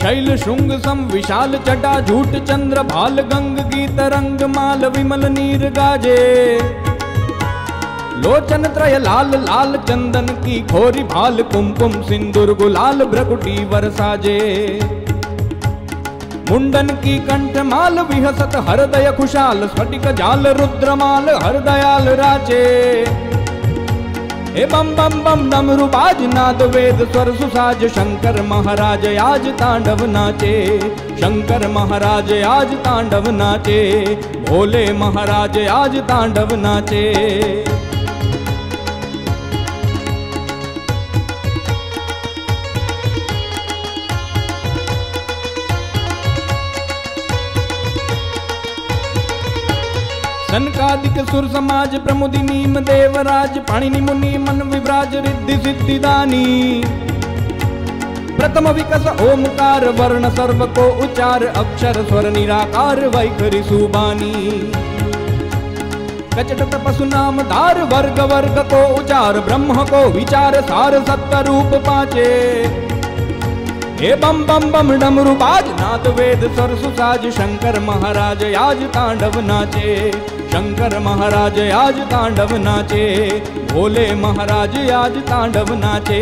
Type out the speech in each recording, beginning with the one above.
शैल शुंग सम विशाल जटा झूठ चंद्र भाल गंग गीत रंग माल विमल नीर गाजे। लोचन त्रय लाल लाल चंदन की खोरी भाल कुमकुम सिंदूर गुलाल भ्रकुटी वरसाजे। मुंडन की कंठ माल विहसत हृदय खुशाल स्फटिक जाल रुद्रमाल हरदयाल राचे। हे बम बम बम डमरू बाज नाद वेद स्वर सुसाज शंकर महाराज आज तांडव नाचे। शंकर महाराज आज तांडव नाचे। भोले महाराज आज तांडव नाचे। सनकादिक सुर समाज प्रमुदि नीम देवराज पाणिनि मुनि मन विभ्राज रिद्धि सिद्धि दानी। प्रथम विकस ओमकार वर्ण सर्व को उच्चार अक्षर स्वर निराकार वैखरी सुबानी। कचट तपसु नाम धार वर्ग वर्ग को उचार ब्रह्म को विचार सार सत्य रूप पाचे। हे बम बम बम डमरू बाज नाद वेद स्वर सुसाज शंकर महाराज आज तांडव नाचे। शंकर महाराज आज तांडव नाचे। भोले महाराज आज तांडव नाचे।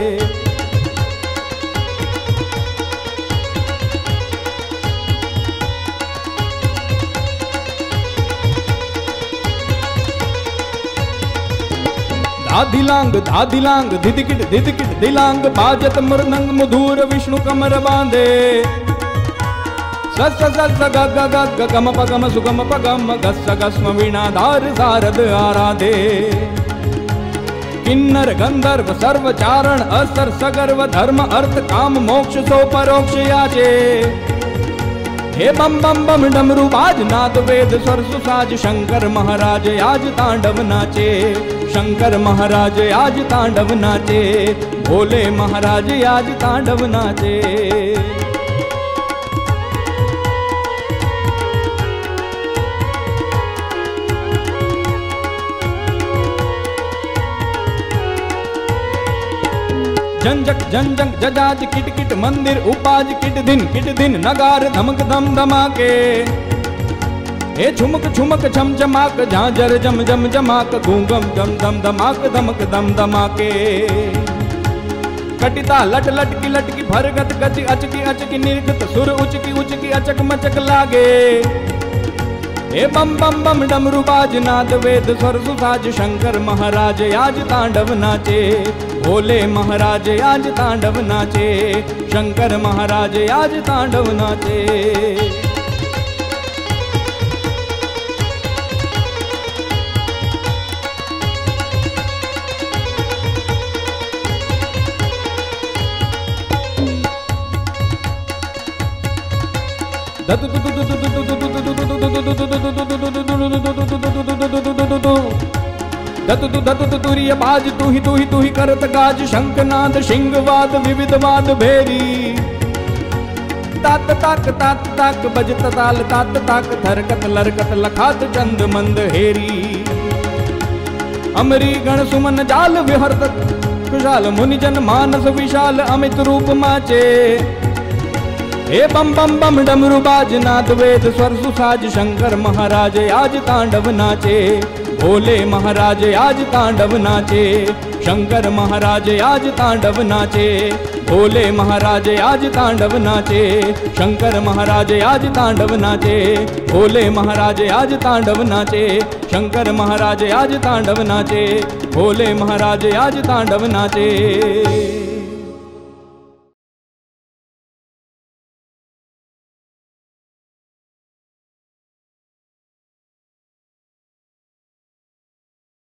धाधिलांग धिदिकिट दिलांग बाजत मृदंग मधुर विष्णु कमर बांधे। सस सस ग ग ग ग गम पगम सुगम पगम गस गस्म वीणाधार शारद आराधे। किन्नर गंधर्व सर्व चारण असर सगर्व धर्म अर्थ काम मोक्ष सो परोक्ष याचे। हे बम बम बम डमरू बाज नाद वेद स्वर सुसाज शंकर महाराज आज तांडव नाचे। शंकर महाराज आज तांडव नाचे। भोले महाराज आज तांडव नाचे। झंझक झंझक जजाज किट किट मंदिर उपाज किट दिन नगार धमक धम धमाके। हे झुमक झुमक झम झमाक झांझर जम जम जमाक घूंगम धम धम धमाक धमक धम धमाके। कटिता लट लटकी लटकी भरगत गति अचकी अचकी निर्गत सुर उचकी अचक मचक लागे। हे बम बम बम डमरू बाज नाद वेद स्वर सुसाज शंकर महाराज आज तांडव नाचे। भोले महाराज आज तांडव नाचे। शंकर महाराज आज तांडव नाचे। दतु तुरिय बाज तू ही करत गाज शंखनाद सिंहवाद विविधवाद भेरी। तात ताक बजत ताल तात ताक थरकत लरकत लखात चंद मंद हेरी। अमरी गण सुमन जाल विहरत कुशाल मुनिजन मानस विशाल अमित रूप माचे। हे बम बम बम डमरू बाज नाद वेद स्वर सुसाज शंकर महाराज आज तांडव नाचे। भोले महाराज आज तांडव नाचे। शंकर महाराज आज तांडव नाचे। भोले महाराज आज तांडव नाचे। शंकर महाराज आज तांडव नाचे। भोले महाराज आज तांडव नाचे। शंकर महाराज आज तांडव नाचे। भोले महाराज आज तांडव नाचे।